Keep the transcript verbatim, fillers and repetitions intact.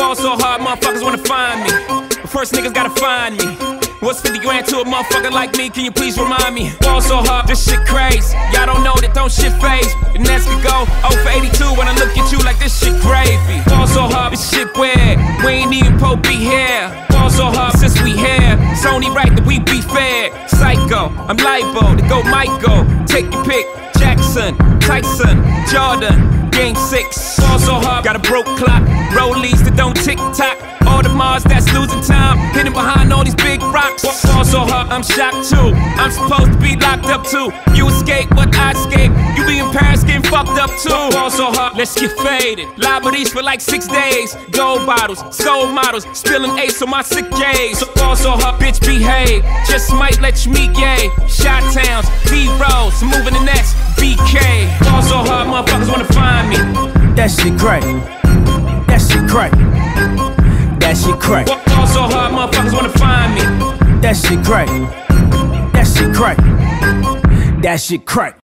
Fall so hard, motherfuckers wanna find me. But first niggas gotta find me. What's fifty grand to a motherfucker like me? Can you please remind me? Fall so hard, this shit crazy. Y'all don't know that don't shit phase. The next could go oh for eighty-two when I look at you like this shit gravy. Fall so hard, this shit weird. We ain't even po be here. Fall so hard since we here. It's only right that we be fair. Psycho, I'm libo to go Michael. Take your pick. Jackson, Tyson, Jordan, game six. Fall so hard, got a broke clock. Rollies that don't tick tock. All the Mars that's losing time, hidden behind all these big rocks. Fall so hard, I'm shocked too. I'm supposed to be locked up too. You escape, but I escape. You be in Paris getting fucked up too. Fall so hard, let's get faded. Liberties for like six days. Gold bottles, soul models, spilling ace on my sick days. So fall so hard, bitch behave. Just might let you meet gay. Shot towns, B-rolls, moving the next B K. Fall so hard, motherfuckers wanna find me. That shit crack. That shit crack. That shit crack. Fall so hard, motherfuckers wanna find me. That shit crack. That shit crack. That shit crack.